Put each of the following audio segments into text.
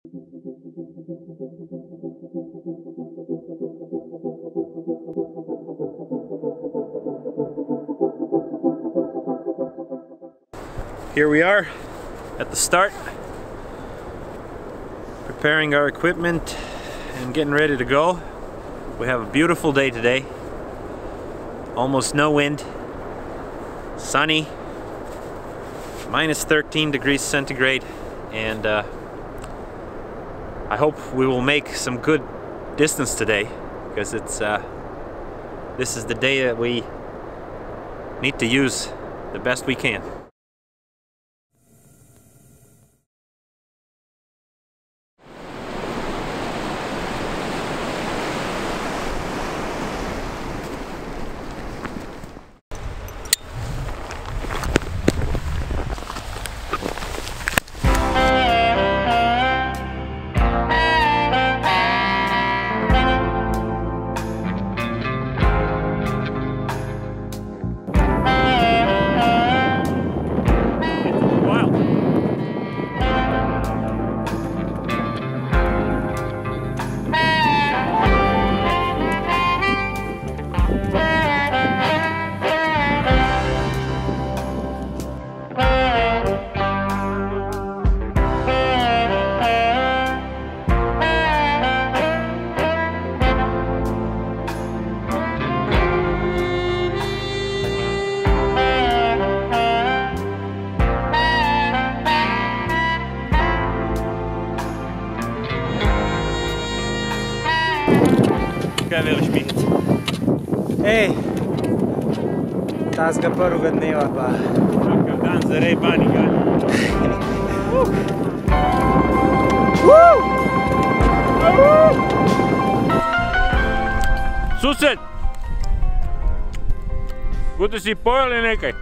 Here we are at the start, preparing our equipment and getting ready to go. We have a beautiful day today, almost no wind, sunny, minus 13 degrees centigrade, and I hope we will make some good distance today, because this is the day that we need to use the best we can. Kaj veliš Mihic? Ej, tazga prvega dneva pa. Kakav dan za rej baniga. Sused! Bude si pojeli nekaj?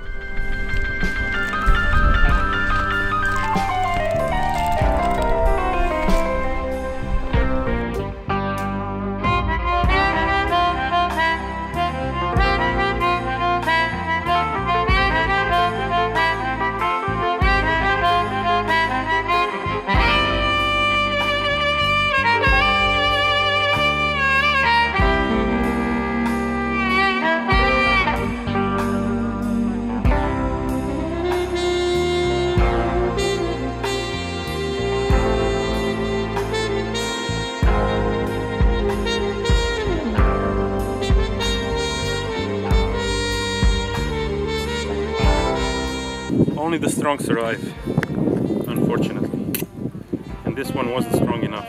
Only the strong survive, unfortunately, and this one wasn't strong enough.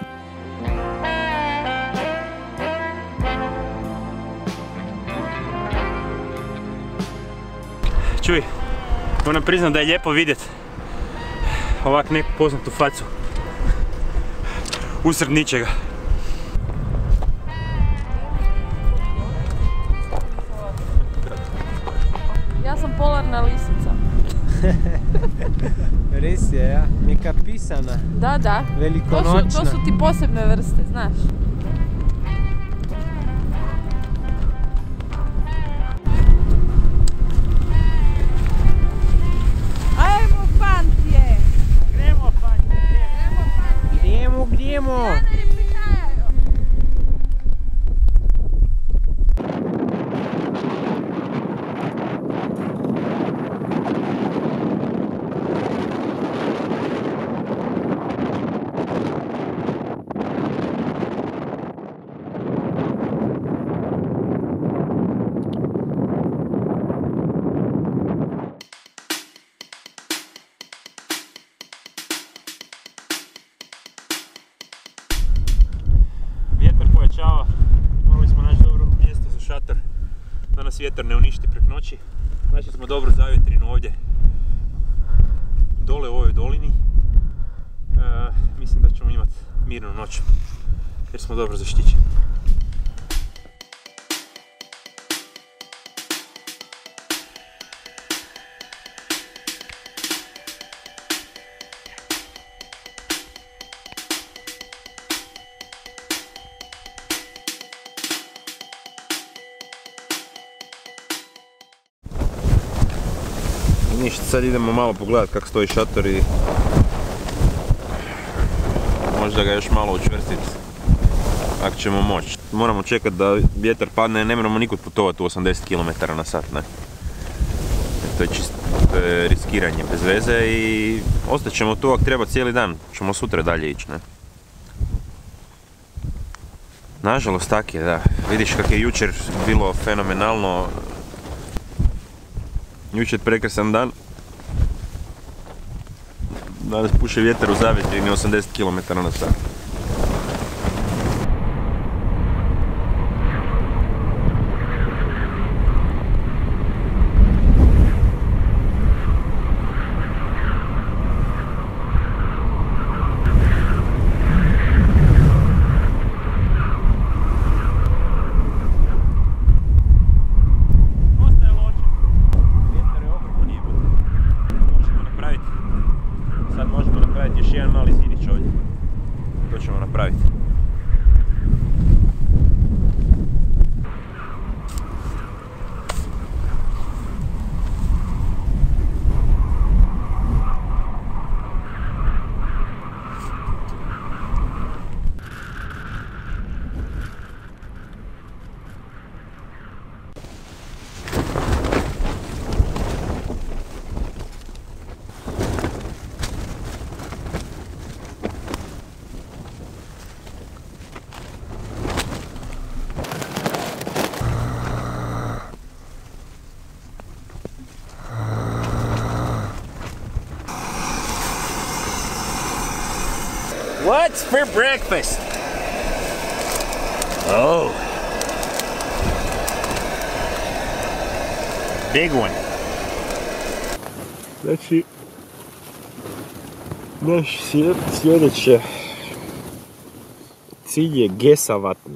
Čuj, moram priznat da je lijepo vidjet ovak neku poznatu facu usred ničega. Ja sam polarna lisica. Res je, ja. Neka pisana. Da, da. Velikonočna. To su ti posebne vrste, znaš. Ajmo, fantje! Gremo, fantje, Gremo, gremo! Morali smo naći dobro mjesto za šator da nas vjetar ne uništi preko noći. Našli smo dobru zavjetrinu ovdje dole u ovoj dolini. Mislim da ćemo imati mirnu noć jer smo dobro zaštićeni. Ništa, sad idemo malo pogledat kako stoji šator i možda ga još malo učvrstiti. Ako ćemo moći. Moramo čekati da vjetar padne, ne moramo nikud putovati u 80 km/h, ne. To je čisto riskiranje bez veze i ostaćemo tu ako treba cijeli dan. Ćemo sutra dalje ići, ne. Nažalost tak je, da. Vidiš kako je jučer bilo fenomenalno. Jučer prekrasan dan. Danas puše vjetar u zavjetrini 80 km/h. Još jedan mali zidić ovdje. To ćemo napraviti. What's for breakfast? Oh. Big one. Znači, naš sljedeći cilj je Gesavatn.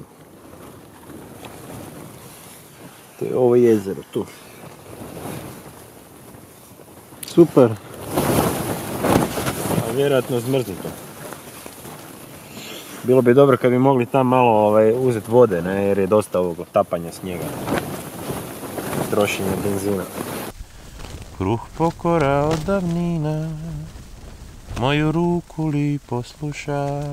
To je ovo jezero tu. Super. A vjerojatno zmrznuto. Bilo bi dobro kad bi mogli tam malo uzeti vode, ne, jer je dosta ovog otapanja snijega. Trošenje benzina. Kruh pokora od davnina, moju ruku li posluša.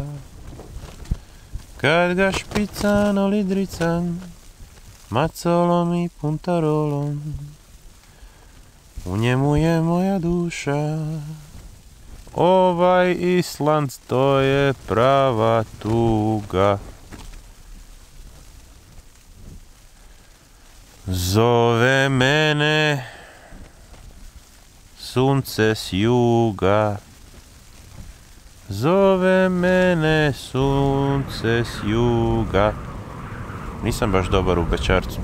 Kad ga špican olidrican, macolom i puntarolom, u njemu je moja duša. Ovaj Island, to je prava tuga. Zove mene sunce s juga. Zove mene sunce s juga. Nisam baš dobar u bećarcu.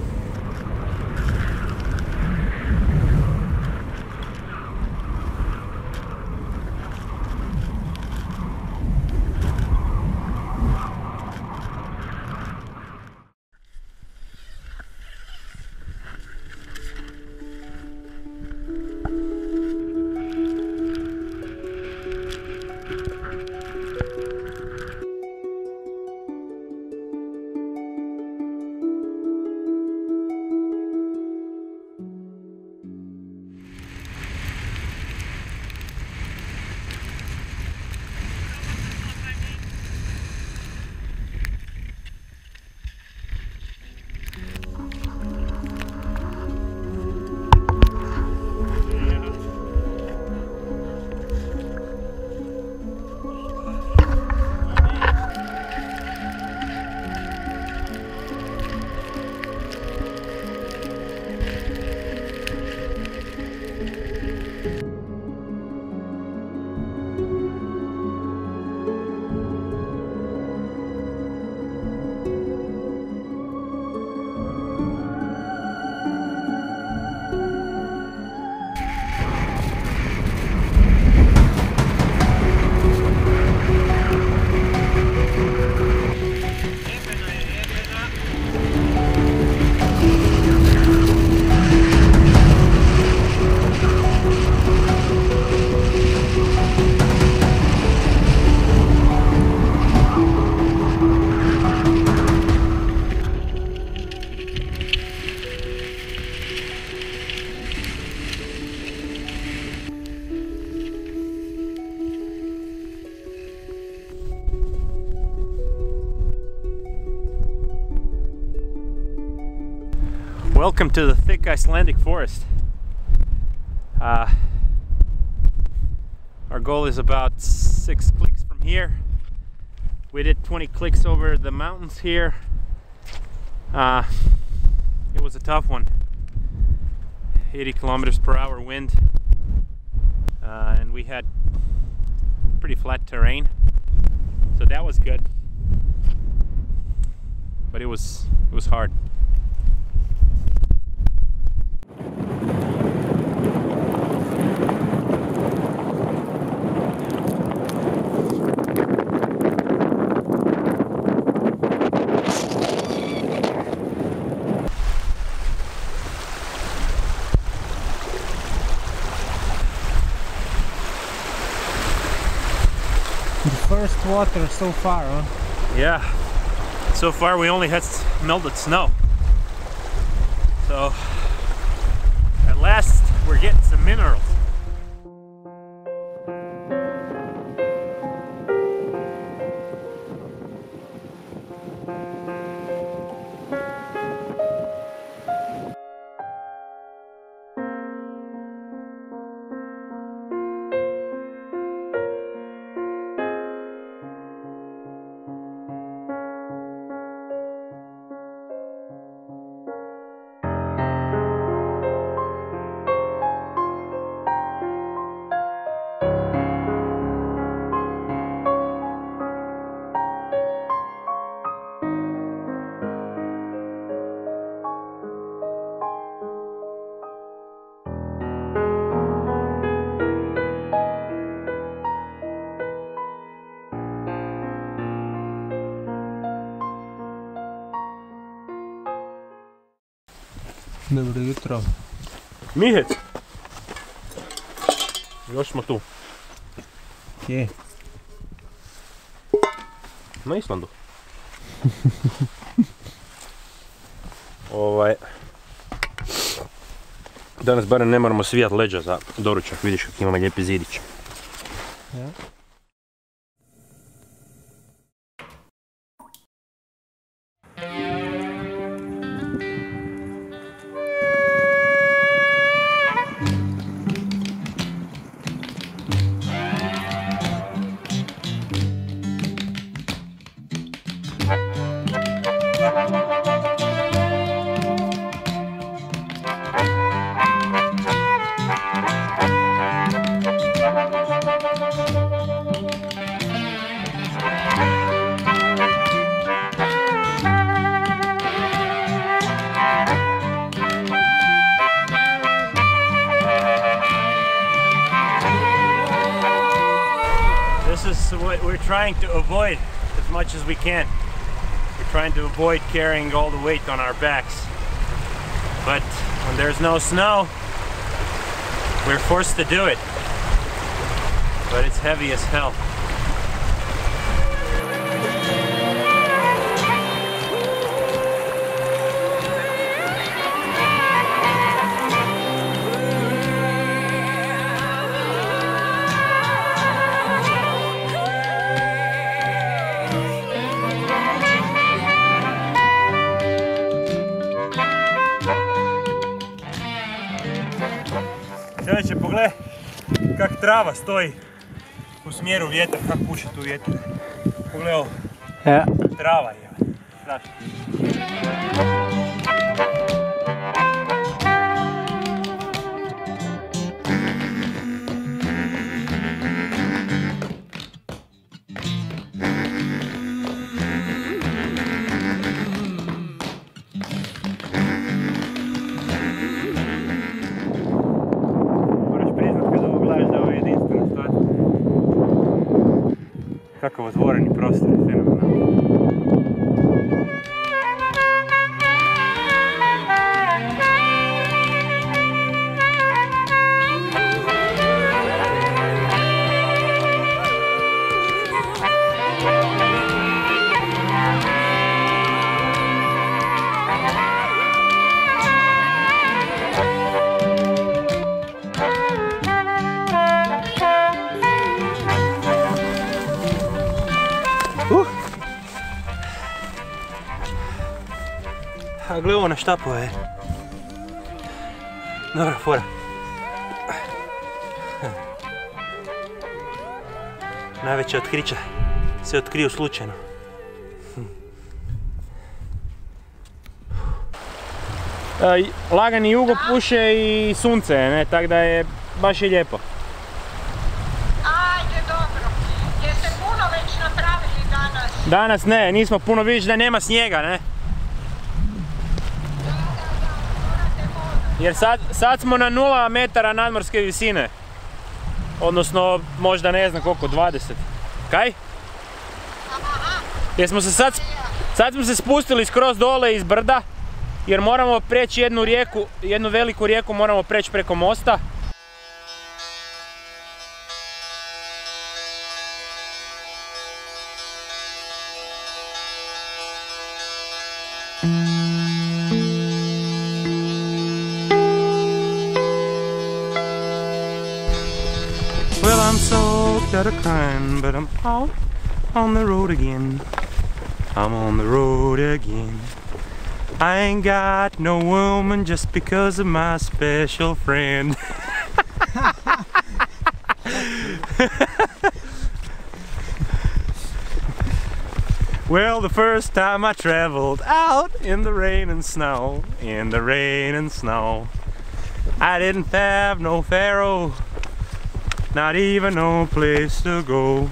Welcome to the thick Icelandic forest. Our goal is about 6 clicks from here. We did 20 clicks over the mountains here. It was a tough one. 80 kilometers per hour wind, and we had pretty flat terrain, so that was good. But it was hard. The first water so far, huh? Yeah, so far we only had melted snow. So at last we're getting some minerals. Dobro jutro. Mihec! Još smo tu. Gdje? Na Islandu. Danas barem ne moramo svijat leđa za doručak, vidiš kak imamo lijepi zidić. Ja. This is what we're trying to avoid as much as we can. We're trying to avoid carrying all the weight on our backs. But when there's no snow, we're forced to do it. But it's heavy as hell. Sljedeće, pogledaj kak trava stoji u smjeru vjetra, kak puše tu vjetar. Pogledaj ovo. Ja. Trava je. Strašno. Kakav otvoreni prostor je fenomenalno. A gle ovo na štapove. Dobra, fora. Najveće otkrića se otkriju slučajno. Lagani jugo puše i sunce, ne, tako da je baš je lijepo. Ajde, dobro. Jeste puno već napravili danas? Danas ne, nismo puno, vidiš da nema snijega, ne? Jer sad smo na 0 metara nadmorske visine. Odnosno, možda ne znam koliko, 20. Kaj? Jer smo se sad smo se spustili skroz dole iz brda. Jer moramo preći jednu rijeku, jednu veliku rijeku moramo preći preko mosta. Well, I'm soaked out of crying, but I'm out on the road again. I'm on the road again. I ain't got no woman just because of my special friend. Well, the first time I traveled out in the rain and snow, in the rain and snow, I didn't have no pharaoh, not even no place to go.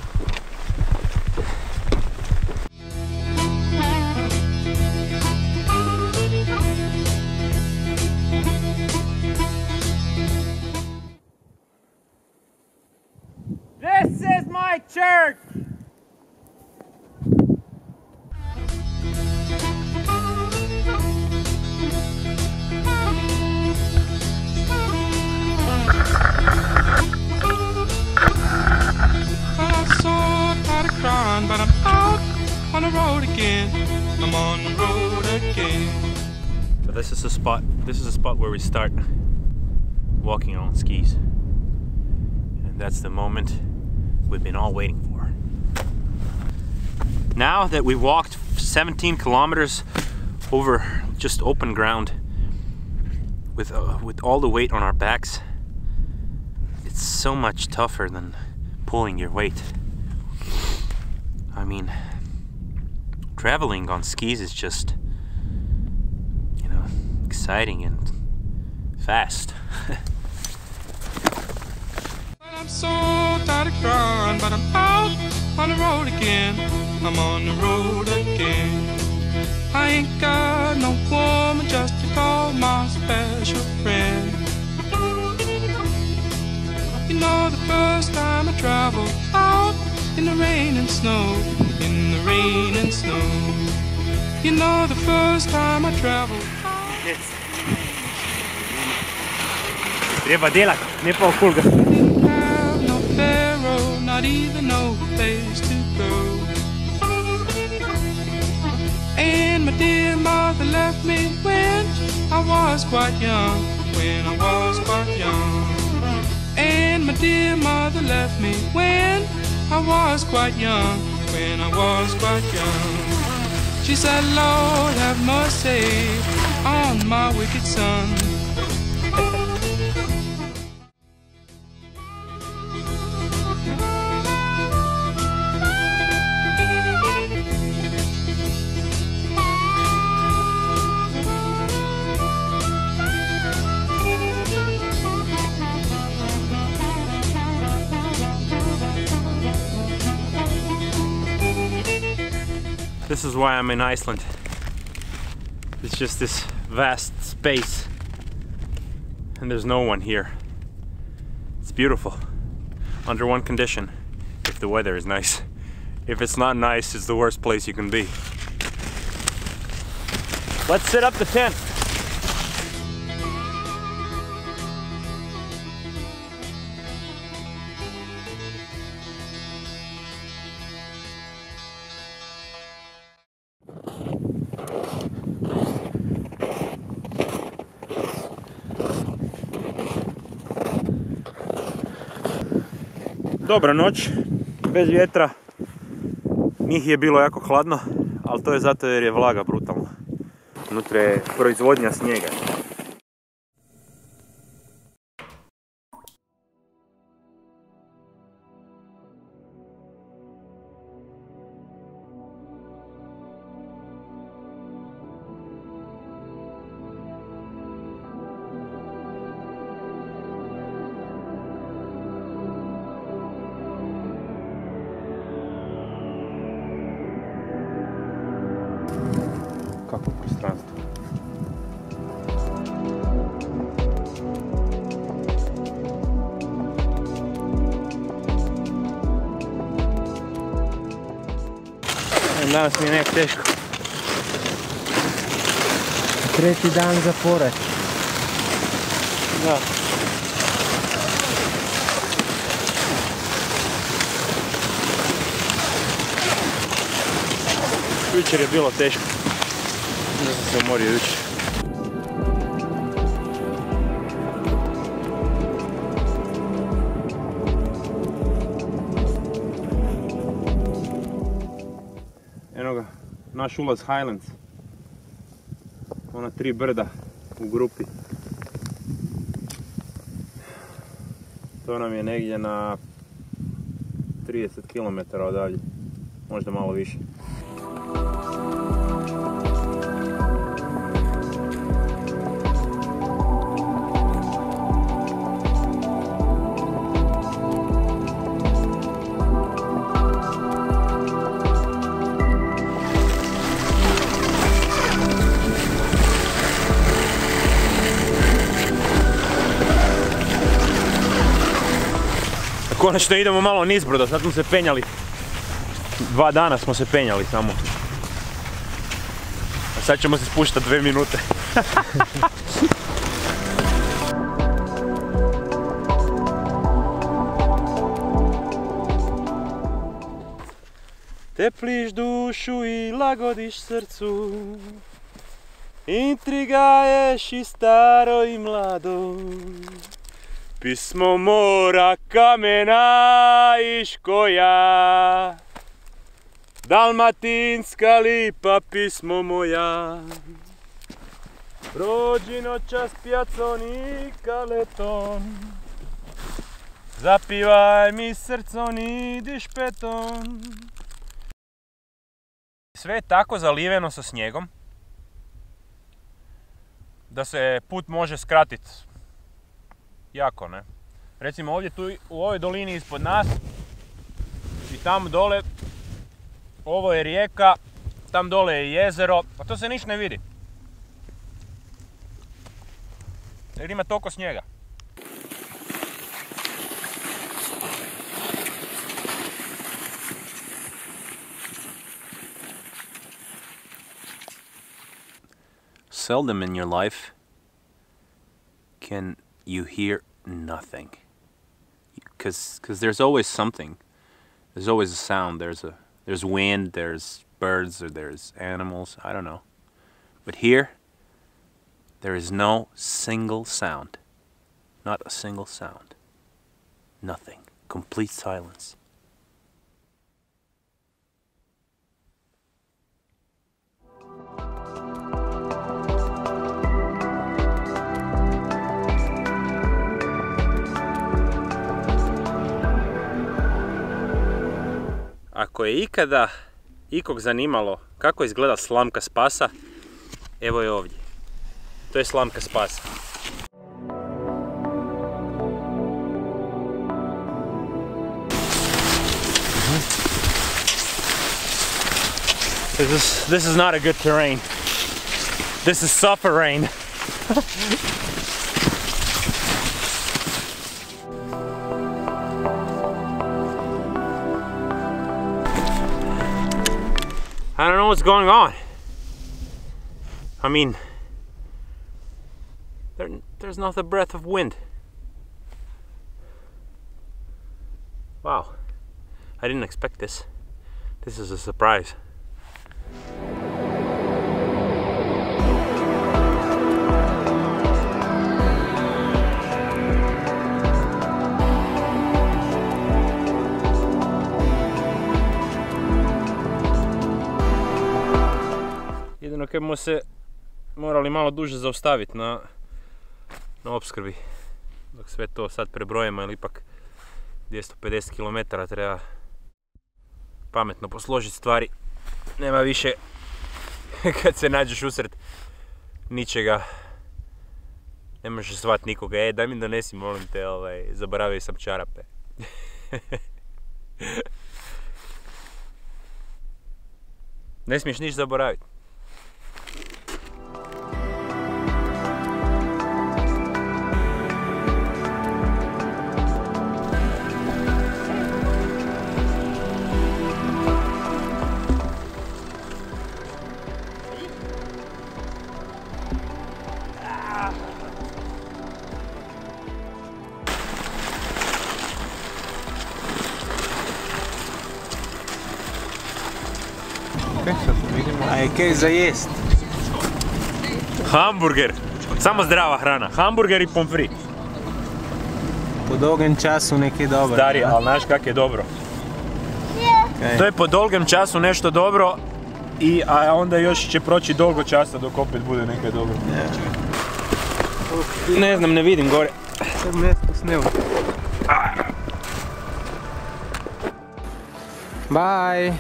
This is my church! I'm so tired of crying, but I'm out on the road again. I'm on the road again. But this is a spot. This is a spot where we start walking on skis. And that's the moment we've been all waiting for. Now that we walked 17 kilometers over just open ground with all the weight on our backs, it's so much tougher than pulling your weight. I mean, traveling on skis is just, you know, exciting and fast. I'm so tired of crying, but I'm out on the road again. I'm on the road again. I ain't got no woman just to call my special friend. You know, the first time I traveled out in the rain and snow, in the rain and snow. You know, the first time I traveled out. Yes. Treba delat, ne pa okol ga. Didn't have no pharaoh, not even no place to go. And my dear mother left me when I was quite young, when I was quite young. And my dear mother left me when I was quite young, when I was quite young. She said, Lord, have mercy on my wicked son. This is why I'm in Iceland. It's just this vast space and there's no one here. It's beautiful under one condition: if the weather is nice. If it's not nice, it's the worst place you can be. Let's set up the tent. Dobra noć, bez vjetra, njih je bilo jako hladno, ali to je zato jer je vlaga brutalna. Unutra je proizvodnja snijega. Kako prostranstvo. Danas mi je nekako teško. Treći dan za pored. Da. Jučer je bilo teško. Ja sam se umorio jučer. Eno ga, naš ulaz Highlands. Ona 3 brda u grupi. To nam je negdje na 30 km odavdje. Možda malo više. Konačno idemo malo nizbrdo, sad smo se penjali. 2 dana smo se penjali samo. A sad ćemo se spuštati 2 minute. Tepliš dušu i lagodiš srcu, intrigaješ i staro i mlado. Pismo mora, kamena i škoja, dalmatinska lipa pismo moja. Prođi noćas pjacon i kaleton, zapivaj mi srcon i dišpeton. Sve je tako zaliveno sa snijegom da se put može skratiti. Jako, ne? Recimo ovdje tu u ovoj dolini ispod nas i tamo dole, ovo je rijeka, tam dole je jezero, a to se niš ne vidi. Jer ima toliko snijega. Seldom in your life can you hear nothing, because there's always something. There's always a sound. There's wind, there's birds, or there's animals, I don't know. But here there is no single sound. Not a single sound. Nothing. Complete silence. Ako je ikada ikog zanimalo kako izgleda slamka Spasa, evo je ovdje. To je slamka Spasa. This is not a good terrain. This is suffering. I don't know what's going on. I mean, there's not a breath of wind. Wow, I didn't expect this. This is a surprise. Jedino kad smo se morali malo duže zaustaviti na opskrbi dok sve to sad prebrojimo, jer ipak 250 km treba pametno posložiti stvari. Nema više kad se nađeš usred ničega, ne možeš zvati nikoga, daj mi donesi molim te, zaboravio sam čarape. Ne smiješ niš zaboraviti. Kaj sad vidimo? A je kaj za jest? Hamburger. Samo zdrava hrana. Hamburger i pomfrit. Po dolgem času nekaj dobro. Stari, ali znaš kak je dobro? Kaj? To je po dolgem času nešto dobro, a onda još će proći dolgo časa dok opet bude nekaj dobro. Ne znam, ne vidim gore. Sad mjesto snijemo. Bye!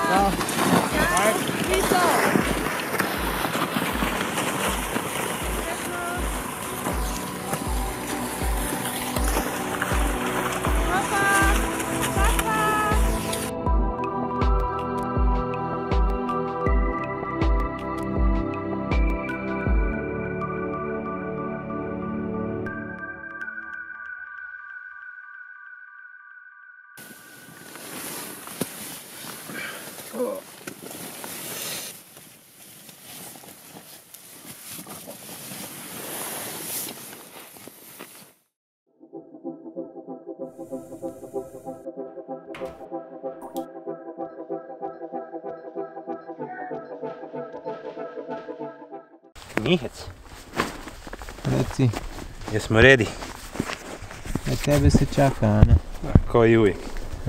Mihec, Reci, jesmo ready? na tebe se čaka, Ana. Ko i uvijek.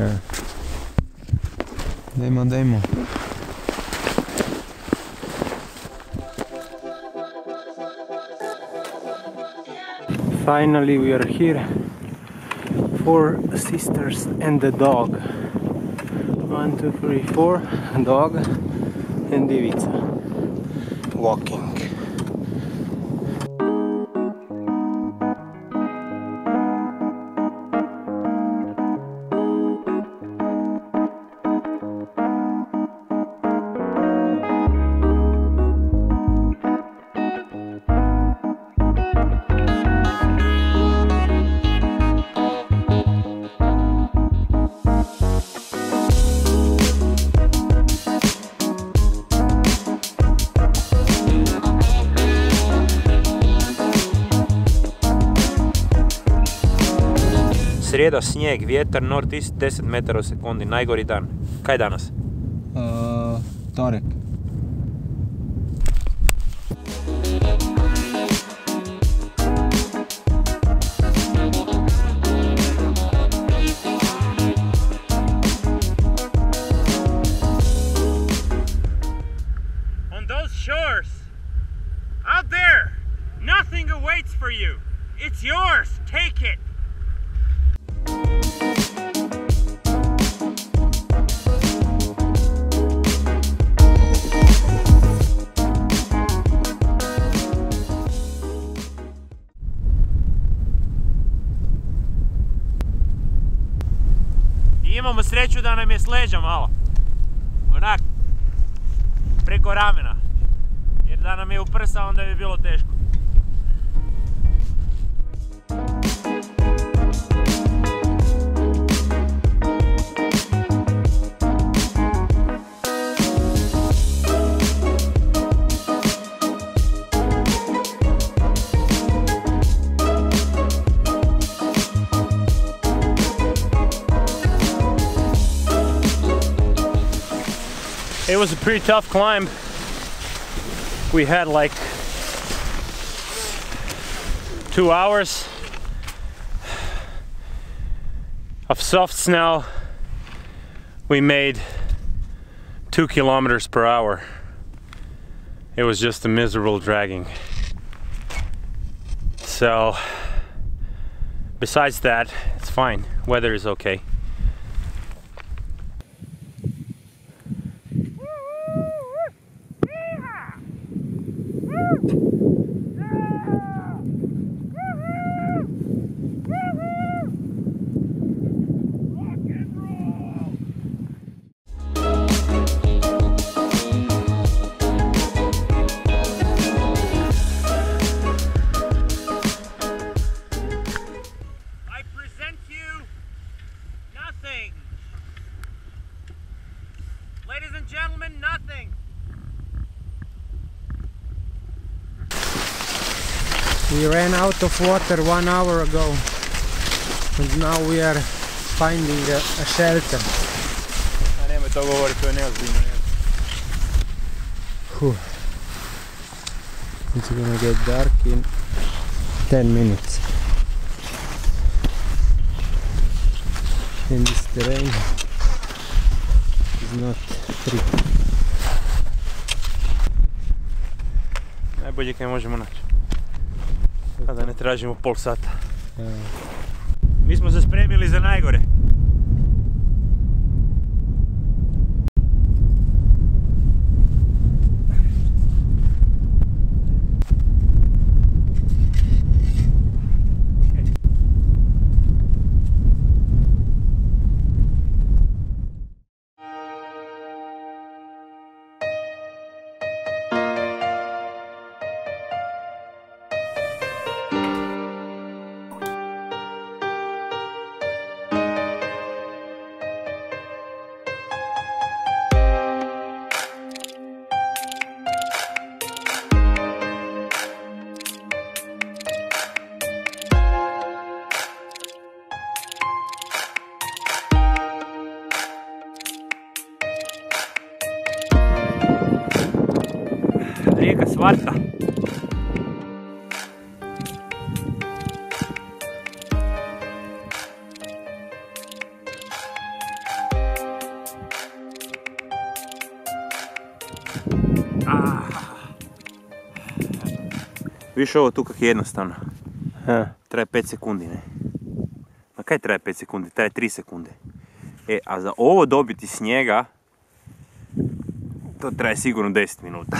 Dajmo. Finally we are here. 4 sisters and the dog. 1, 2, 3, 4. Dog and Ivica. Walking. Srijeda, snijeg, vjetar, north-east, 10 metara u sekundi, najgori dan. Kaj je danas? Torek. On those shores, out there, nothing awaits for you. It's yours, take it. Imamo sreću da nam je s leđa malo, onak, preko ramena, jer da nam je u prsa onda bi bilo teško. It was a pretty tough climb. We had like 2 hours of soft snow. We made 2 kilometers per hour. It was just a miserable dragging. So, besides that, it's fine. Weather is okay. Ladies and gentlemen, nothing. We ran out of water 1 hour ago, and now we are finding a shelter. A nemoj to govoriti, to je neozbiljno. It's gonna get dark in 10 minutes. And this terrain is not pretty. Najbolje kaj možemo naći. Kada ne tražimo pol sata. Mi smo se spremili za najgore. Rijeka Svarta. Više ovo tu kak je jednostavno. Traje 5 sekundi, ne? Ma kaj traje 5 sekundi? Traje 3 sekunde. A za ovo dobiti snijega, to traje sigurno 10 minuta.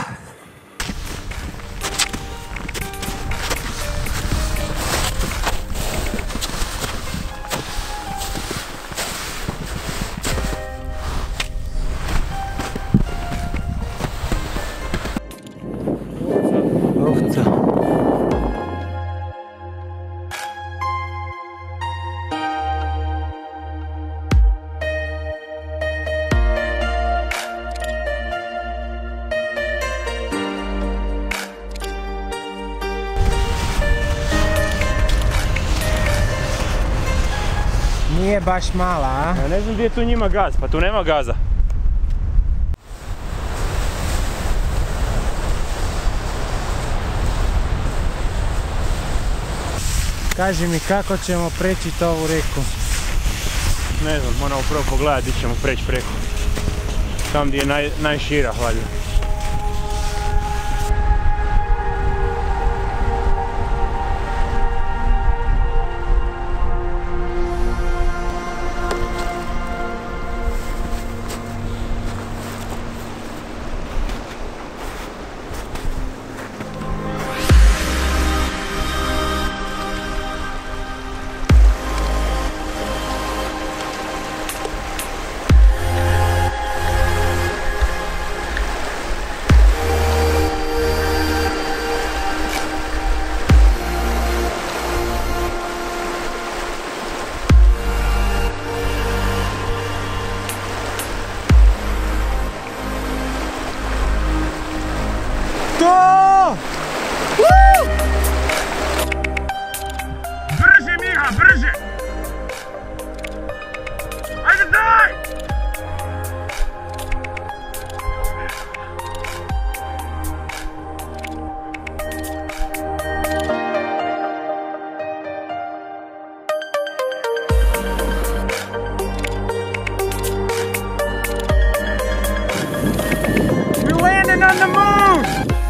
Nije baš mala, a? Ja ne znam gdje je tu njima gaz, pa tu nema gaza. Kaži mi kako ćemo preći ovu reku? Ne znam, moramo prvo pogledati gdje ćemo preći preko. Tam gdje je najšira, valjda. Brže, Miha, brže! Ajde, daj! We landed on the moon!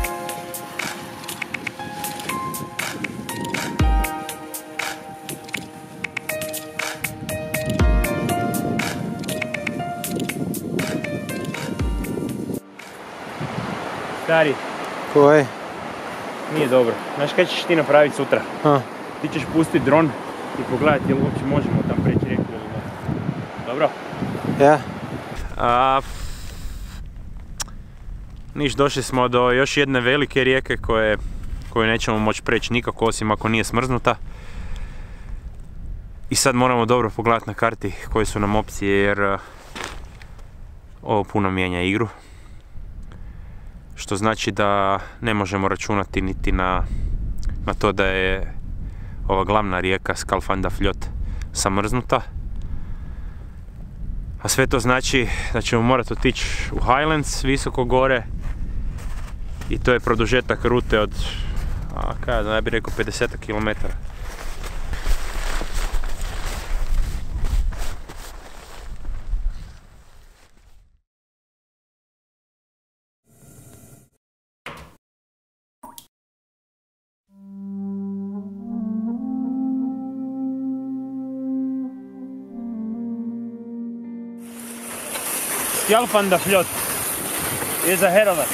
Stari, Koje? nije dobro. Znaš kaj ćeš ti napraviti sutra? Ti ćeš pustiti dron i pogledati jel uopće možemo tam preći rijeku ili ne. Dobro? Ja. Niš, došli smo do još jedne velike rijeke koju nećemo moći preći nikako osim ako nije smrznuta. I sad moramo dobro pogledati na karti koje su nam opcije jer ovo puno mijenja igru. Što znači da ne možemo računati niti na to da je ova glavna rijeka Skjalfandafljót zamrznuta. A sve to znači da ćemo morati otići u Highlands, visoko gore, I to je produžetak rute od, ja bih rekao 50 km. Skjalfandafljót is ahead of us.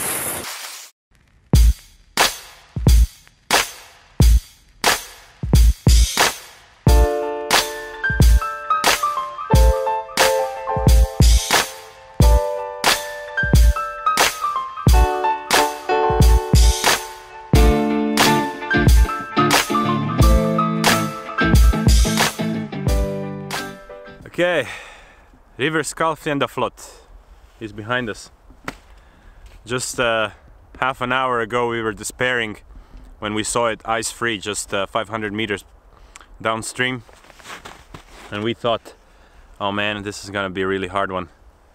Okay, River Skjalfandafljót is behind us. Just half an hour ago we were despairing when we saw it ice free just 500 meters downstream, and we thought, oh man, this is gonna be a really hard one,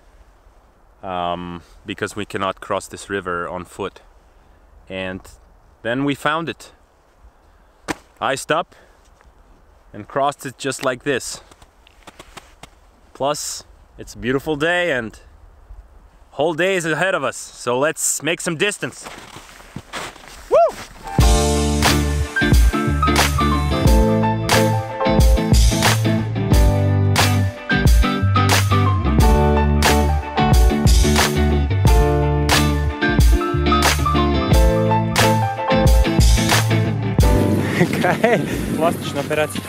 because we cannot cross this river on foot. And then we found it, iced up, and crossed it just like this. Plus, it's a beautiful day and whole day is ahead of us, so let's make some distance. Woo! Kaj? Plastična operacija.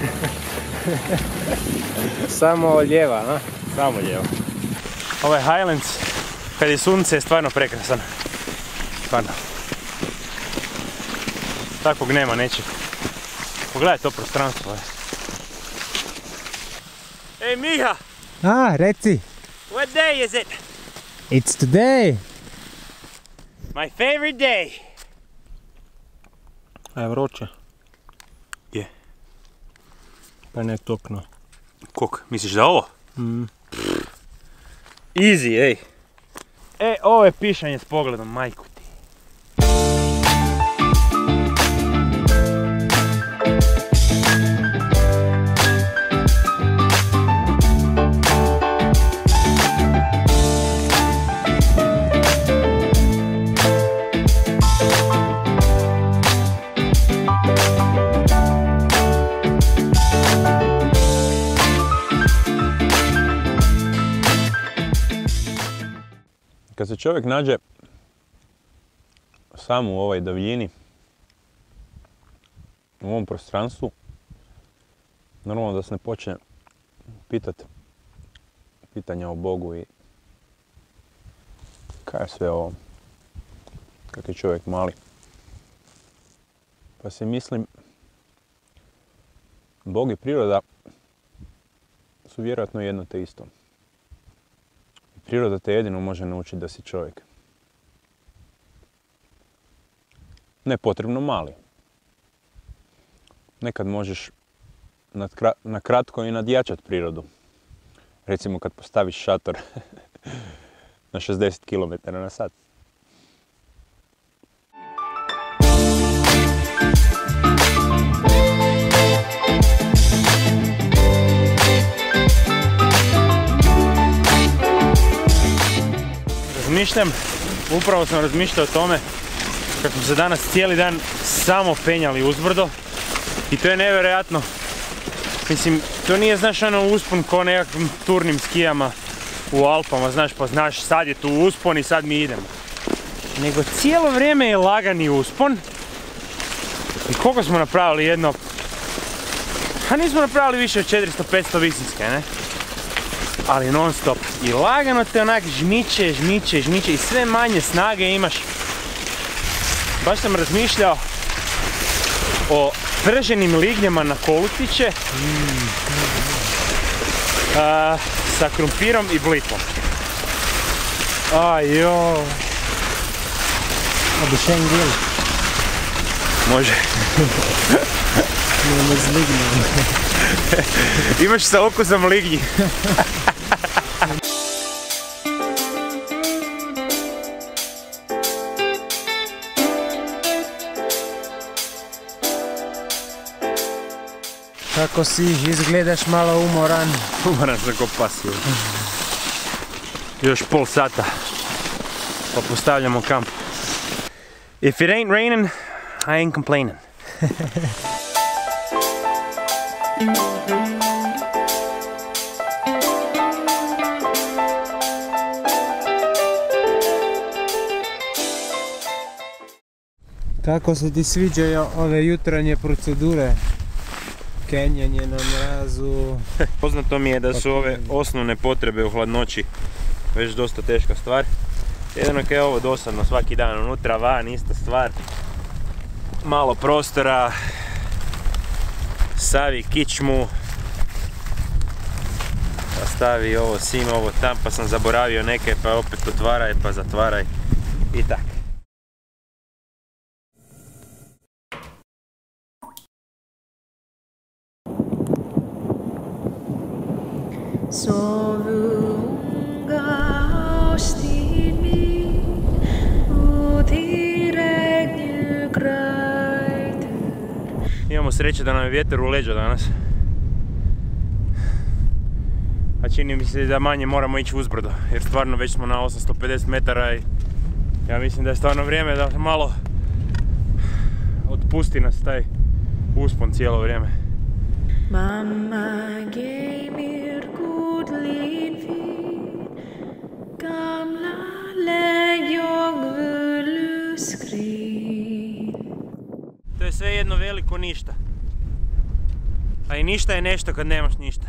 Samo lijeva, a? Samo lijevo. Ovaj Highlands, kad je sunce, je stvarno prekrasan. Stvarno. Takvog nema nečeg. Pogledaj to prostranstvo. Hey Miha! Reci! What day is it? It's today! My favorite day! A je vroče? Je. Pa nek tokno. Kok, misliš da ovo? Easy, ej. Ovo je pišanje s pogledom, majku ti. Kad se čovjek nađe sam u ovoj davljini, u ovom prostranstvu, normalno da se ne počne pitati pitanja o Bogu i kaj je sve ovo, kak je čovjek mali. Pa si mislim, Bog i priroda su vjerojatno jedno te isto. Priroda te jedino može naučiti da si čovjek. Ne potrebno mali. Nekad možeš na kratko i nadjačati prirodu. Recimo kad postaviš šator na 60 km/h. Upravo sam razmišljao o tome kako smo se danas cijeli dan samo penjali uzbrdo i to je nevjerojatno. Mislim, to nije, znaš, ono uspon ko nekakvim turnim skijama u Alpama, znaš, pa znaš sad je tu uspon i sad mi idemo. Nego cijelo vrijeme je lagani uspon i koliko smo napravili jedno, a nismo napravili više od 400-500 visinske, ne? Ali non stop. I lagano te onak žmiče i sve manje snage imaš. Baš sam razmišljao o prženim lignjama na kolutiće sa krumpirom i blitvom. Ajoj. Obišen grill. Može. Nema s lignjom. Imaš sa okusom lignji. Kako si, izgledaš malo umoran. Umoran sam ko pas. Još pol sata pa postavljamo kamp. If it ain't raining, I ain't complaining. Kako se ti sviđaju ove jutarnje procedure? Kenjanje na mrazu. Poznato mi je da su ove osnovne potrebe u hladnoći već dosta teška stvar. Jedino je ovo dosadno svaki dan, unutra, van, ista stvar. Malo prostora, stavi kičmu, pa stavi ovo sim, ovo tam, pa sam zaboravio neke, pa opet otvaraj, pa zatvaraj i tak. Sovu unga ostin min ut i regnju grajter. Imamo sreće da nam je vjetar u leđa danas. A čini mi se da manje moramo ići uzbrdo, jer stvarno već smo na 850 metara i ja mislim da je stvarno vrijeme da malo otpusti nas taj uspon cijelo vrijeme. Mamma ge mir god linfin, gamla lägg jag vill skrin. To je sve jedno veliko ništa. A i ništa je nešto kad nemaš ništa.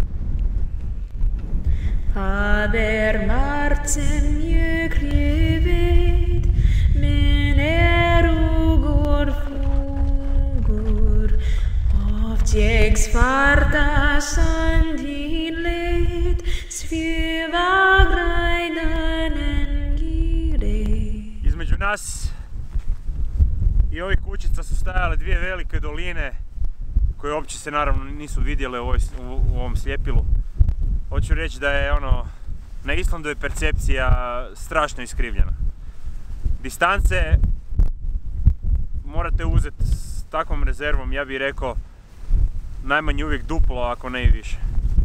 Fader Martin jökrivet, men erugor fogur. Oft jag svarta sandin led, sväva grajdanen gire. Između nas i ovih kućica su stajale dvije velike doline koje uopće se naravno nisu vidjele u ovom sljepilu. Hoću reći da je na Islandu je percepcija strašno iskrivljena. Distance morate uzeti s takvom rezervom, ja bih rekao najmanje uvijek duplo, ako ne i više.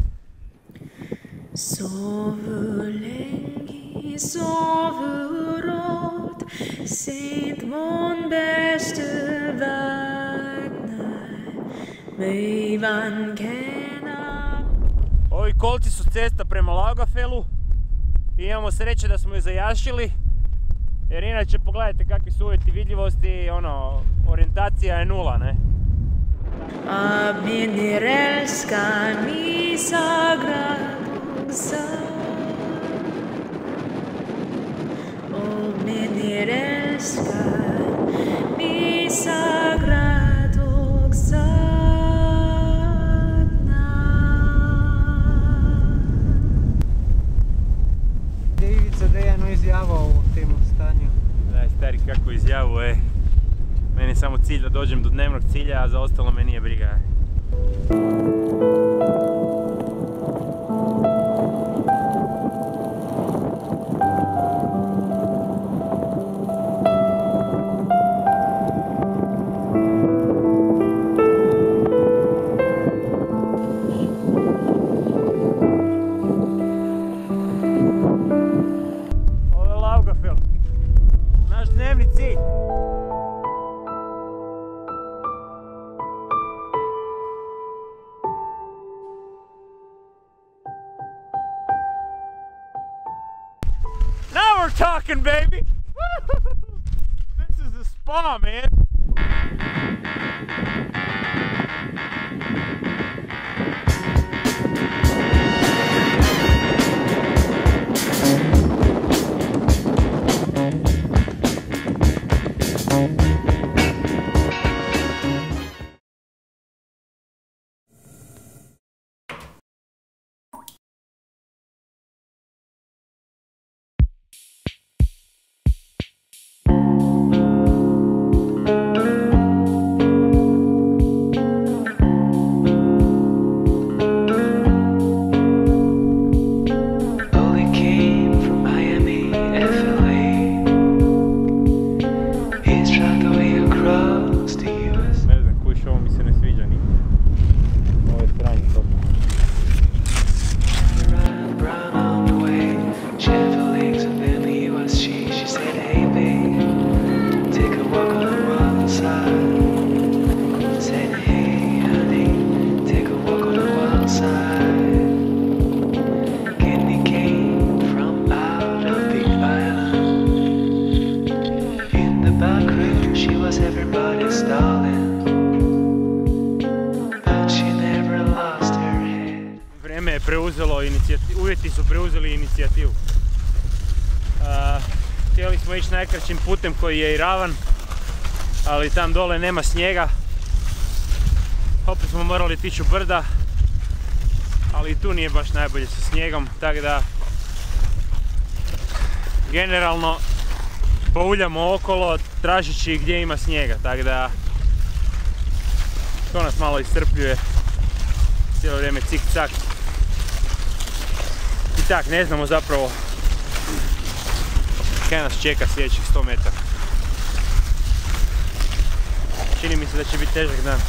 Sovu länge, sovu råd, sent mon bäste vaknar, mig van känna. Ovi kolci su cesta prema Laugafelu i imamo sreće da smo ju zajašili, jer inače pogledajte kakvi su uvjeti vidljivosti, orijentacija je nula, ne? A minner älskar mi sagrad sad. O minner älskar mi sagrad och sad. Ivica Dejano izjavao u tem stanju. Daj stari, kako izjavu, meni je samo cilj da dođem do dnevnog cilja, a za ostalo me nije briga. Ovo je Laugafel, naš dnevni cilj. Now we're talking, baby! This is a spa, man! the crew, she was everybody's darling, but she never lost her head. Vrijeme je preuzelo inicijativu, uvjeti su preuzeli inicijativu. Htjeli smo ići najkraćim putem koji je i ravan, ali tam dole nema snijega. Opet smo morali tići u brda, ali i tu nije baš najbolje sa snijegom, tako da generalno pouljamo okolo tražeći gdje ima snijega, tako da to nas malo iscrpljuje, cijelo vrijeme cik-cak. I tak, ne znamo zapravo kaj nas čeka sljedećih 100 metara. Čini mi se da će biti težak dan.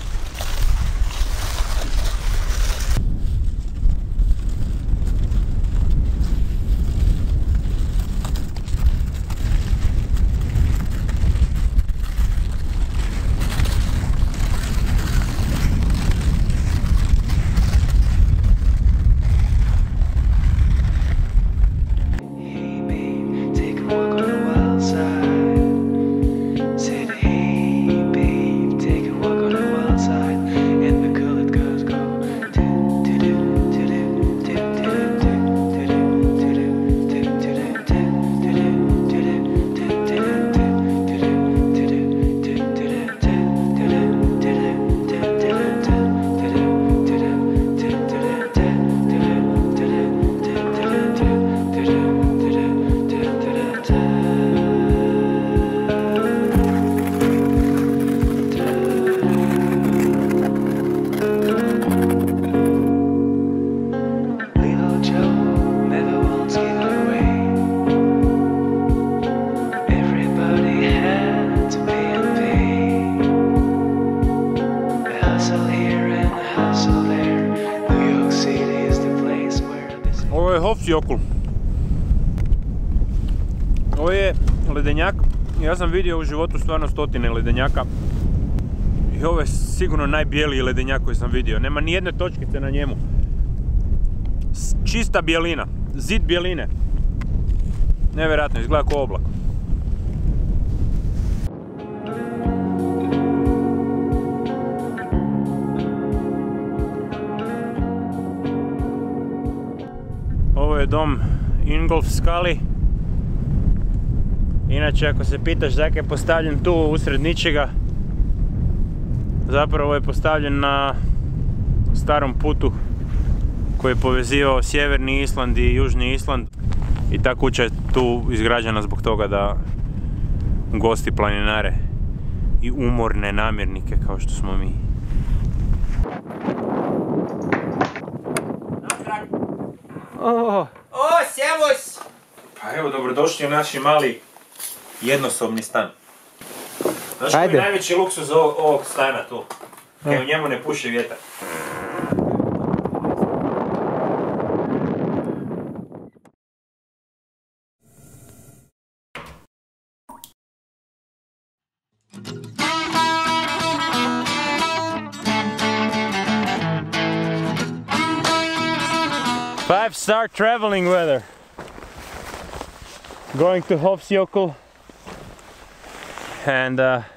Ovo je Hofsjökull. Ovo je ledenjak. Ja sam vidio u životu stvarno stotine ledenjaka. I ovo je sigurno najbijeliji ledenjak koji sam vidio. Nema ni jedne točkice na njemu. Čista bijelina. Zid bijeline. Nevjerojatno, izgleda kao oblak. Ovo je dom Ingolfskalli. Inače, ako se pitaš zakaj je postavljen tu usred ničega, zapravo je postavljen na starom putu koji je povezivao sjeverni Island i južni Island. I ta kuća je tu izgrađena zbog toga da gosti planinare i umorne namjernike kao što smo mi. O, servus! Pa evo, dobrodošli u naš mali jednosobni stan. Znaš koji je najveći luksuz ovog stana tu? Kaj u njemu ne puše vjetar. Five-star traveling weather. Going to Hofsjökull, and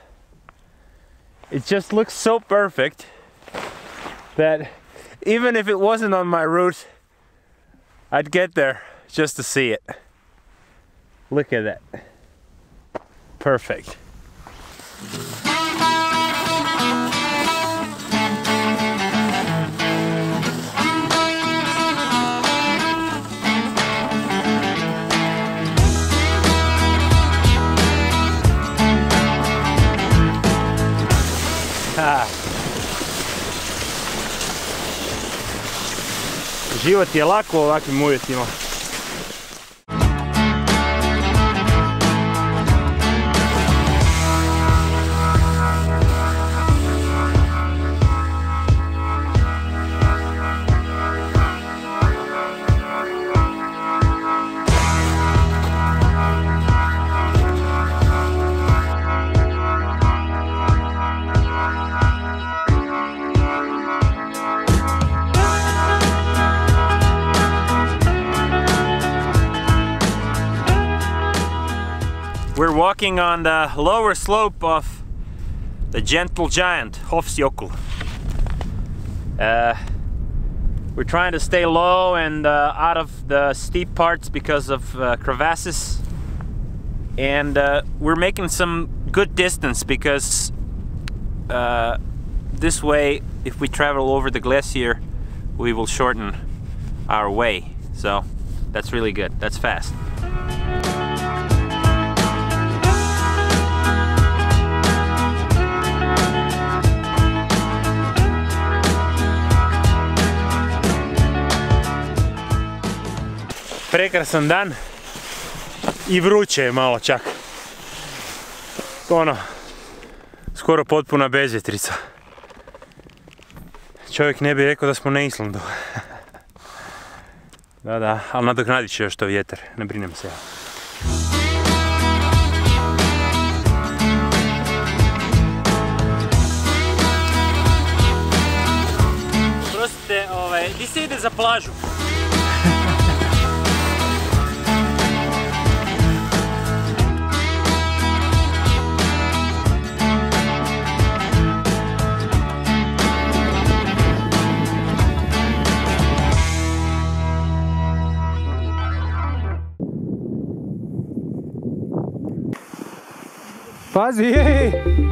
it just looks so perfect that even if it wasn't on my route, I'd get there just to see it. Look at that. Perfect. Život je lako u ovakvim uvjetima. We're walking on the lower slope of the Gentle Giant, Hofsjökull. We're trying to stay low and out of the steep parts because of crevasses. And we're making some good distance because this way, if we travel over the glacier, we will shorten our way. So that's really good. That's fast. Prekrasan dan i vruće je malo čak. Ono, skoro potpuna bezvjetrica. Čovjek ne bi rekao da smo na Islandu. Da, ali nadoknadit će još to vjetar, ne brinem se. Prostite, di se ide za plažu? Pazi, ej!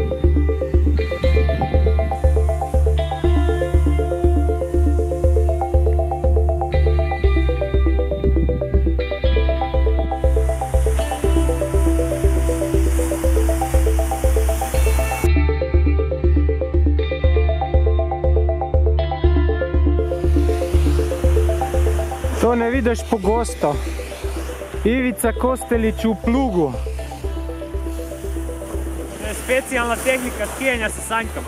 To ne vidiš pogosto. Ivica Kostelić u plugu. Specijalna tehnika skijanja sa sanjkama.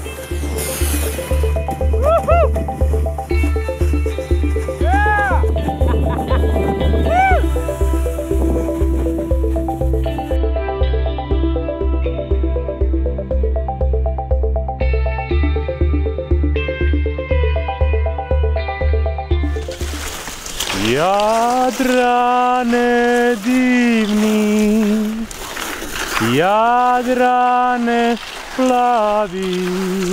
Jadrane divni, Jadrane plavi,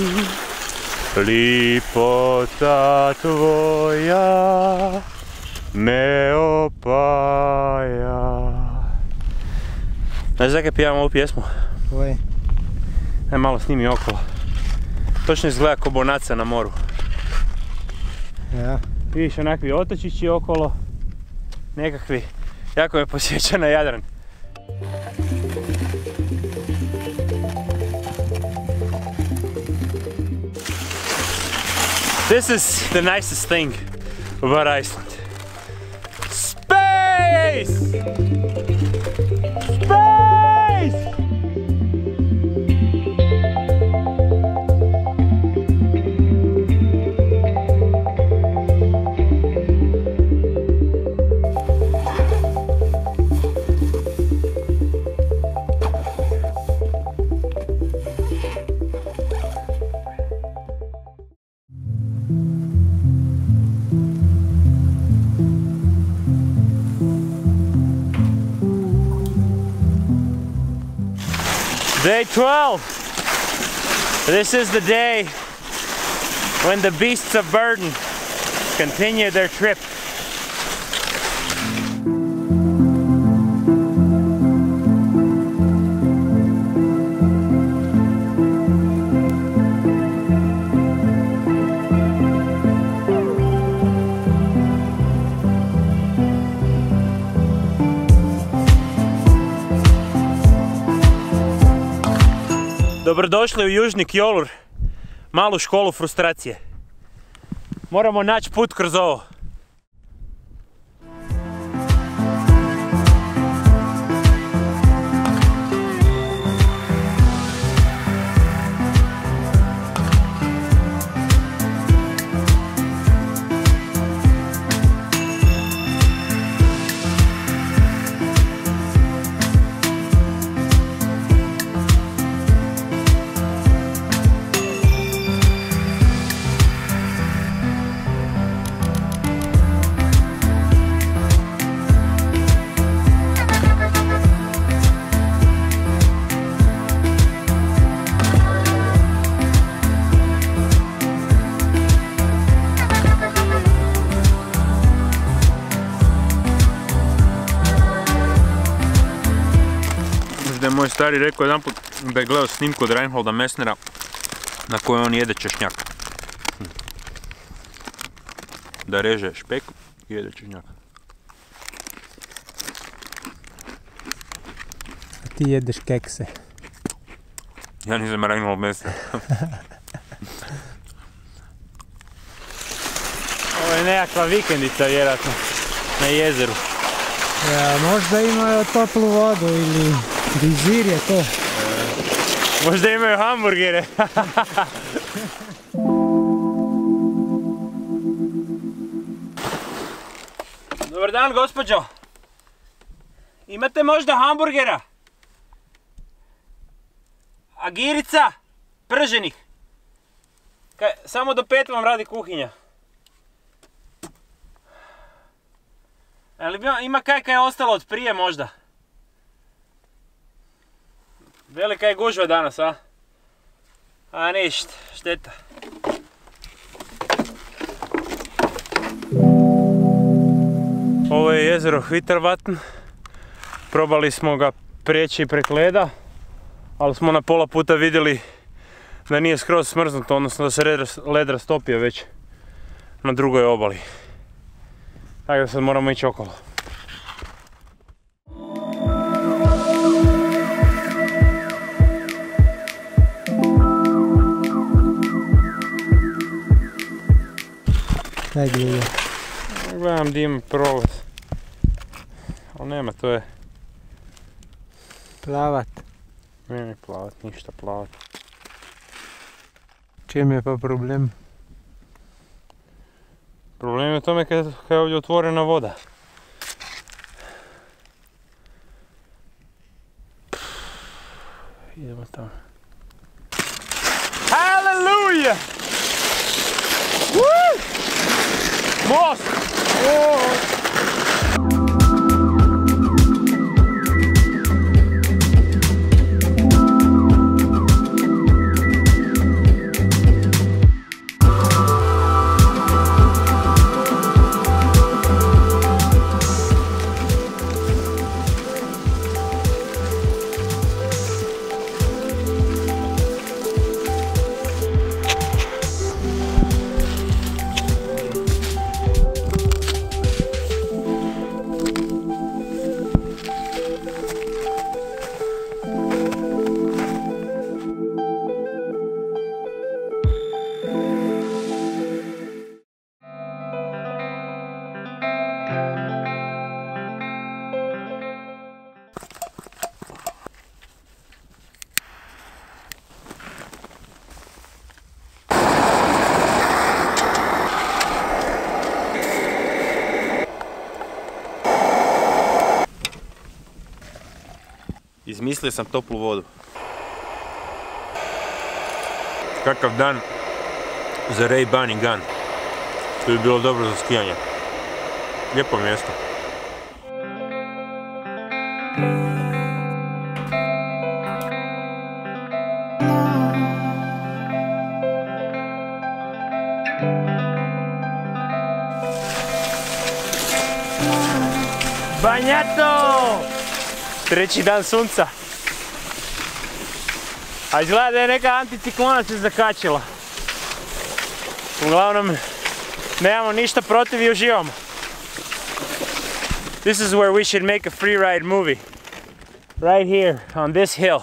lipota tvoja me opaja. Znaš zakaj pijamo ovu pjesmu? Oj. Aj malo snimi okolo. Točno izgleda ko bonaca na moru. Ja. Vidiš onakvi otočići okolo, nekakvi, jako me posjeća na Jadran. This is the nicest thing about Iceland. Space! Space! Day 12. This is the day when the beasts of burden continue their trip. Dobrodošli u Južni Kjolur, malu školu frustracije. Moramo naći put kroz ovo. Mislim da je moj stari rekao jedanput da je gledao snimku od Reinholda Messnera na kojoj on jede češnjak. Da reže špek i jede češnjak. A ti jedeš kekse. Ja nisam Reinhold Messner. Ovo je nekakva vikendica vjerojatno na jezeru. Ja, možda imaju toplu vodu ili vizir je to. Možda imaju hamburgere. Dobar dan, gospođo. Imate možda hamburgera? A girica? Prženih. Samo do 5 vam radi kuhinja. Ima kaj je ostalo od prije možda? Velika je gužva danas, a? A ništa, šteta. Ovo je jezero Hvittervatn. Probali smo ga prijeći preko leda, ali smo na pola puta vidjeli da nije skroz smrznuto, odnosno da se led rastopio već na drugoj obali. Tako da sad moramo ići okolo. Kaj gleda? Gledam di ima prolaz. Ali nema, to je... Plavat. Ne plavat, ništa plavat. Čem je pa problem? Problem je u tome kad je ovdje otvorena voda. Idemo tamo. Haleluja! Most! Izmislio sam toplu vodu. Kakav dan za Ray-Ban i Gun. To bi bilo dobro za skijanje. Lijepo mjesto. Banjato! Treći dan sunca. A izgleda da je neka anticiklona se zakačila. Uglavnom, nemamo ništa protiv i uživamo. This is where we should make a free ride movie. Right here, on this hill.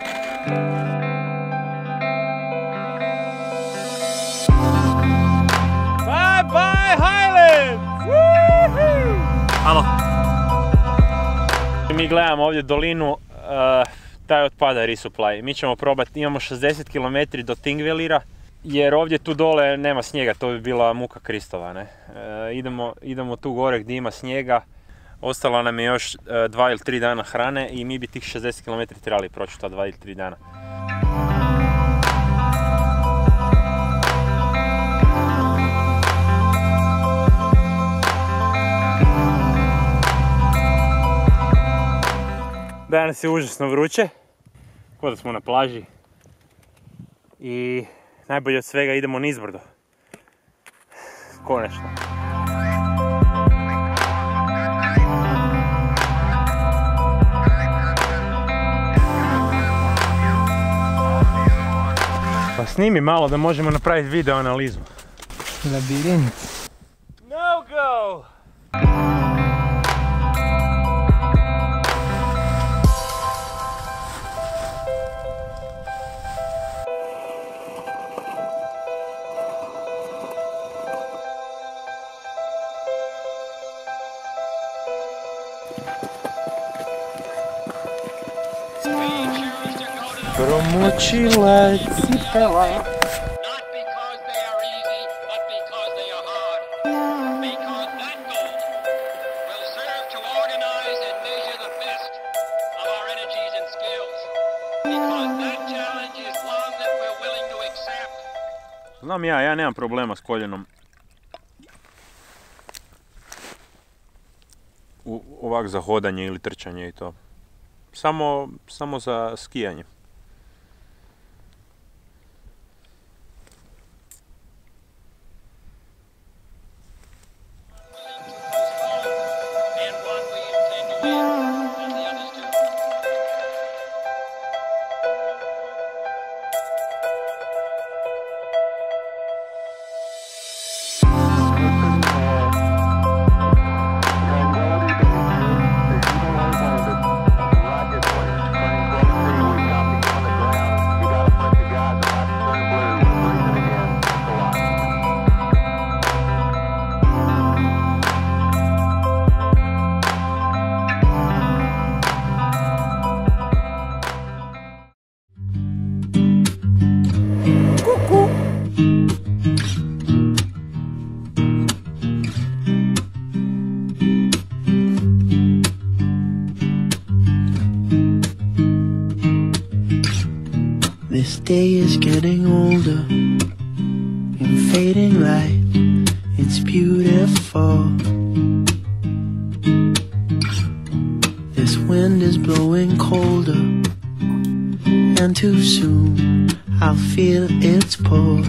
Bye bye Highlands! Woohoo! Halo. Mi gledamo ovdje dolinu, taj otpada resupply. Mi ćemo probati, imamo 60 km do Thingvellira, jer ovdje tu dole nema snijega, to bi bila muka Kristova, ne? Idemo tu gore gdje ima snijega, ostalo nam je još 2 ili 3 dana hrane i mi bi tih 60 km trebali proći ta 2 ili 3 dana. Danas je užasno vruće, kao da smo na plaži i najbolje od svega idemo nizbrdo. Konačno. Snimi malo da možemo napraviti video analizu. Labirint. No go! Promučila cipela. Not because they are easy, but because they are hard. Because that goal will serve to organize and measure the best of our energies and skills. Because that challenge is one that we're willing to accept. Znam ja nemam problema s koljenom. Ovak za hodanje ili trčanje i to. Samo za skijanje. And one we intend to win, and the others too. This day is getting older, in fading light, it's beautiful. This wind is blowing colder, and too soon I'll feel its pull.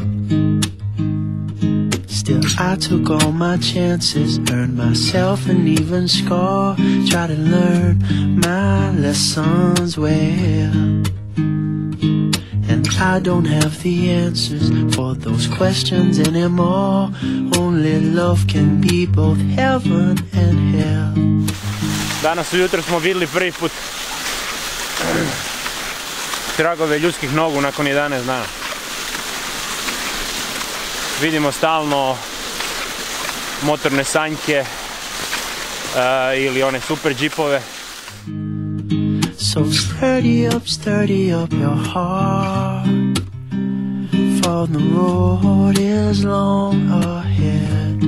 Still I took all my chances, earned myself an even score, try to learn my lessons well. And I don't have the answers for those questions anymore. Only love can be both heaven and hell. Danas ujutro smo vidjeli prvi put tragove ljudskih nogu nakon 11 dana. Vidimo stalno motorne sanjke ili one super džipove. So sturdy up your heart, for the road is long ahead.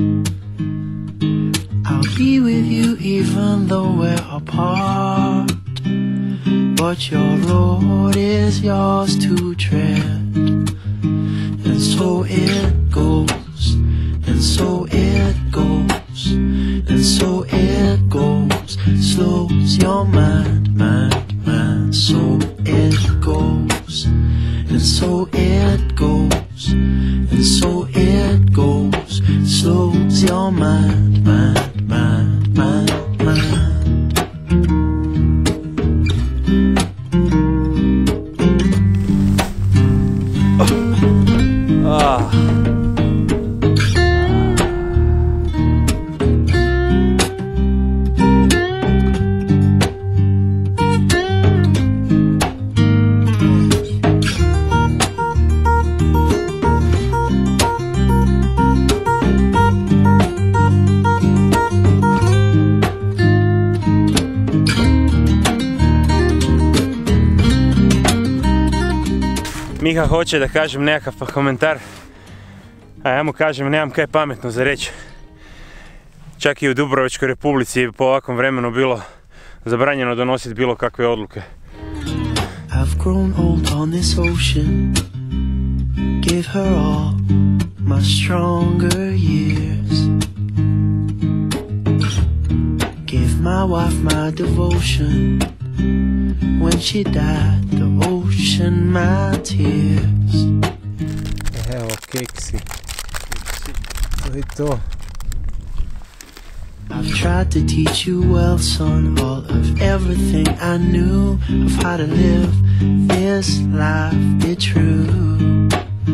I'll be with you even though we're apart, but your road is yours to tread. And so it goes, and so it goes, and so it goes, slows your mind, mind. So it goes, and so it goes, and so it goes, slows your mind, mind, mind, mind, mind. Miha hoće da kažem nekakav komentar, a ja mu kažem nemam kaj pametno za reći. Čak i u Dubrovačkoj Republici je po ovakvom vremenu bilo zabranjeno donositi bilo kakve odluke. I've grown old on this ocean, gave her all my stronger years, gave my wife my devotion. When she died, the ocean my tears. Evo keksi. To je to. I've tried to teach you well, son, all of everything I knew of how to live this life, be true.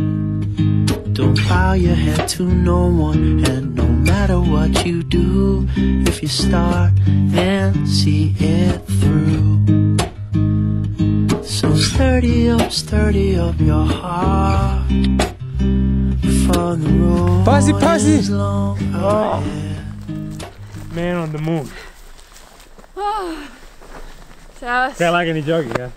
bow your head to no one. And no matter what you do, if you start, then see it through. So sturdy up your heart, for the road Pazi. is long ahead. Man on the moon. Ćao. Kaj lagani jogging, ja?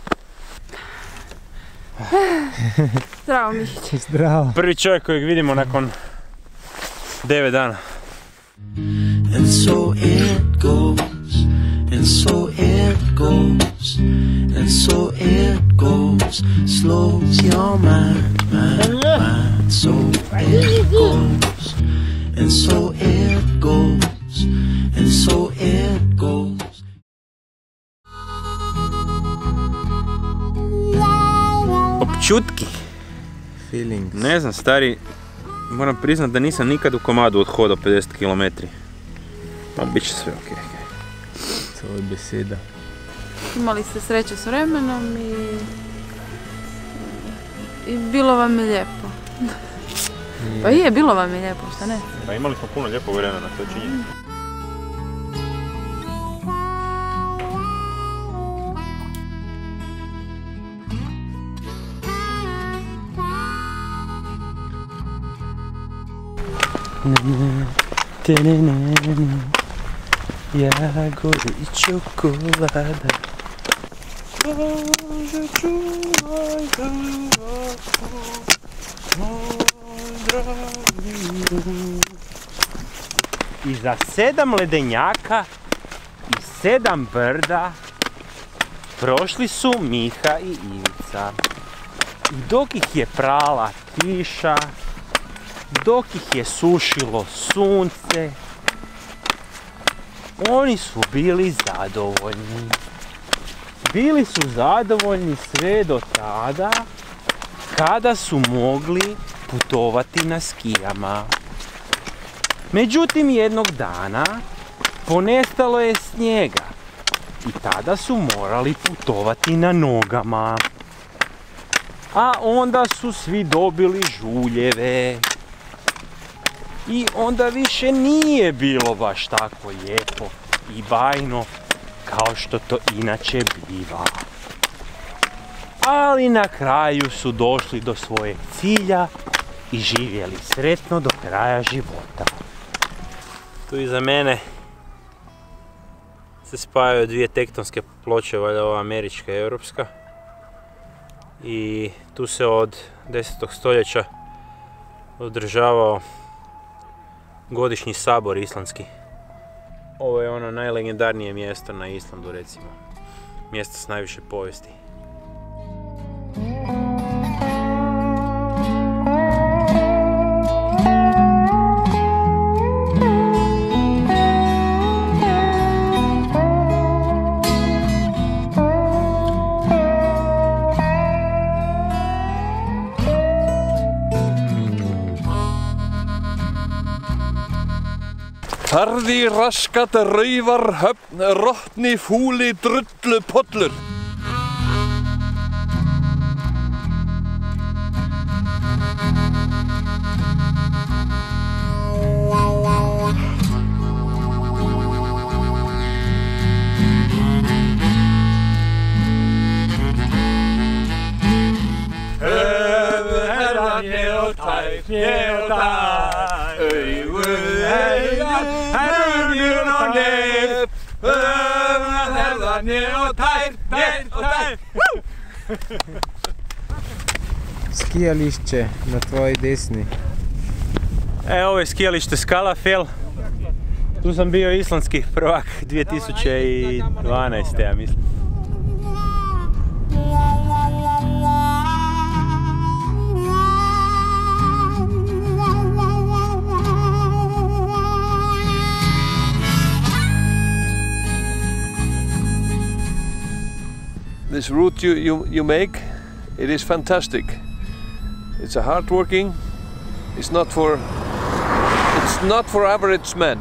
Zdravo mišić. Zdravo. Prvi čovjek kojeg vidimo nakon 9 dana. And so it goes, and so it goes, and so it goes, slows your mind, mind. So it goes, and so it goes, and so it goes. Općutki. Feelings. Ne znam, stari, moram priznat da nisam nikad u komadu odhodao 50 km. Pa bit će sve okej. To je beseda. Imali ste sreće s vremenom i bilo vam je lijepo. Pa je, bilo vam je lijepo, šta ne? Pa imali smo puno lijepog vremena, to je činjenica. Jagode i čokolada. I za 7 ledenjaka i 7 brda prošli su Miha i Ivica. I dok ih je prala kiša, dok ih je sušilo sunce, oni su bili zadovoljni. Bili su zadovoljni sve do tada kada su mogli putovati na skijama. Međutim, jednog dana ponestalo je snijega i tada su morali putovati na nogama. A onda su svi dobili žuljeve. I onda više nije bilo baš tako lijepo i bajno kao što to inače biva. Ali na kraju su došli do svojeg cilja i živjeli sretno do kraja života. Tu iza mene se spajaju dvije tektonske ploče, valjda ova američka i europska. I tu se od 10. stoljeća održavao godišnji sabor islandski. Ovo je ono najlegendarnije mjesto na Islandu, recimo. Mjesto s najviše povijesti. Harði raskat rauvar höfn rottni fúli drullu pollur. Skijališće na tvojoj desni. Ovo je skijalište Skalafell. Tu sam bio islandski prvak 2012. ja mislim. This route you make, it is fantastic. It's a hard working. It's not for average men.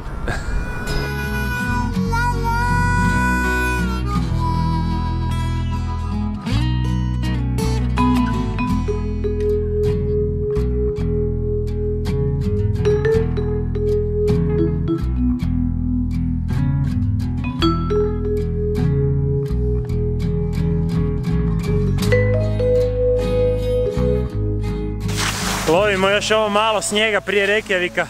Lovimo još ovo malo snijega prije Reykjavika,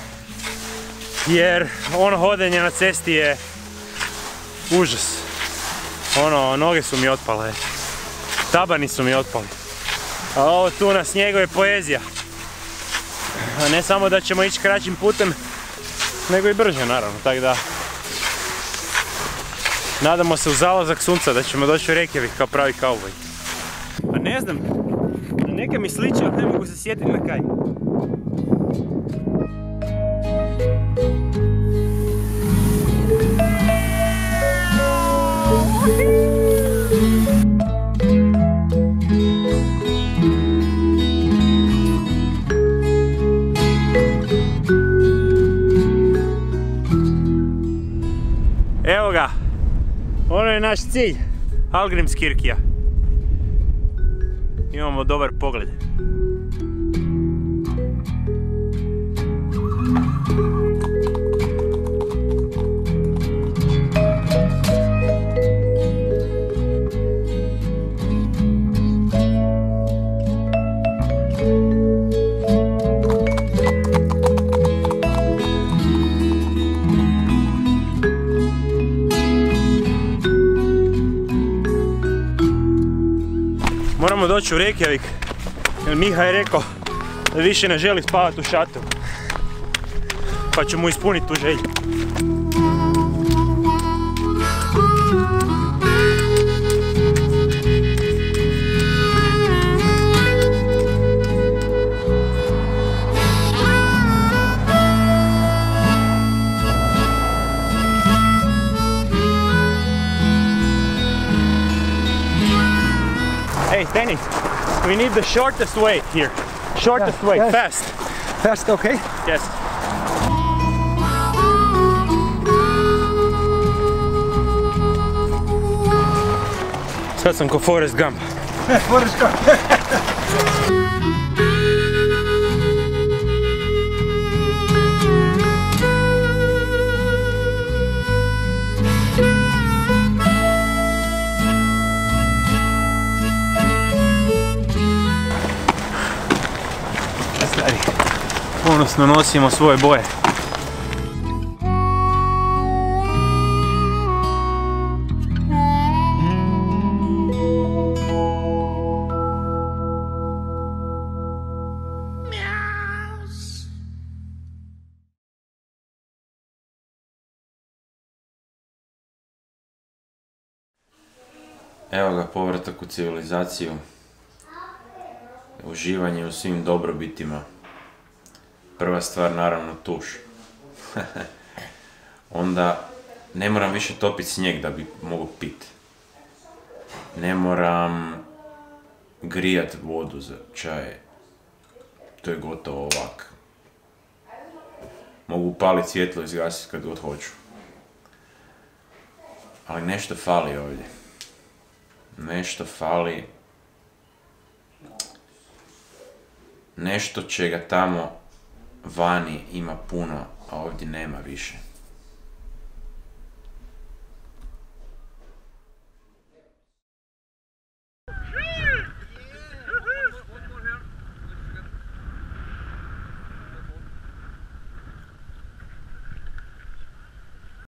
jer ono hodenje na cesti je užas. Ono, noge su mi otpale, tabani su mi otpali. A ovo tu na snijegu je poezija. A ne samo da ćemo ići kraćim putem, nego i brže naravno, tako da nadamo se u zalazak sunca da ćemo doći u Reykjavik kao pravi kauboj. A ne znam, neke mi sliče, ali ne mogu se sjetiti na kaj. Evo ga, ono je naš cilj, Hallgrímskirkja. Imamo dobar pogled. Moramo doći u Reykjavik, jer Miha je rekao da više ne želi spavati u šatoru, pa ću mu ispuniti tu želju. Hey, Tenny, we need the shortest way here. Shortest way, yes. Fast. Fast, okay? Yes. Sad sam ko Forrest Gump. Forrest Gump. Ponosno nosimo svoje boje. Evo ga, povratak u civilizaciju. Uživanje u svim dobrobitima. Prva stvar, naravno, tuš. Onda ne moram više topiti snijeg da bi mogu pit. Ne moram grijat vodu za čaj. To je gotovo ovak. Mogu upaliti svjetlo i izgasiti kad god hoću. Ali nešto fali ovdje. Nešto fali. Nešto čega tamo vani ima puno, a ovdje nema više.